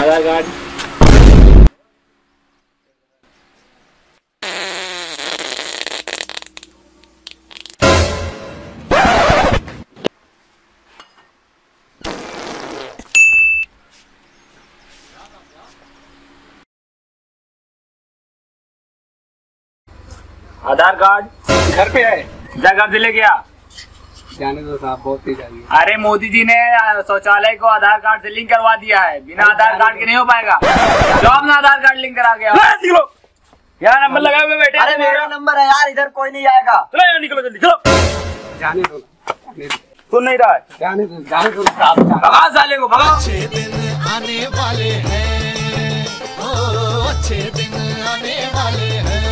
आधार card. आधार card घर पे है। जा घर से लेके आ। जाने दो साहब, बहुत तेज आई है। अरे मोदी जी ने शौचालय को आधार कार्ड से लिंक करवा दिया है, बिना आधार कार्ड के नहीं हो पाएगा। जो अपना आधार कार्ड लिंक करा गया यहाँ नंबर लगाए हुए बैठे। अरे मेरा नंबर है यार, इधर कोई नहीं आएगा। चलो यहाँ निकलो जल्दी, चलो। जाने दो, सुन नहीं रहा है। जाने दो साहब। भगा साले को, भगा। अच्छे दिन आने वाले हैं, ओ अच्छे दिन आने वाले हैं।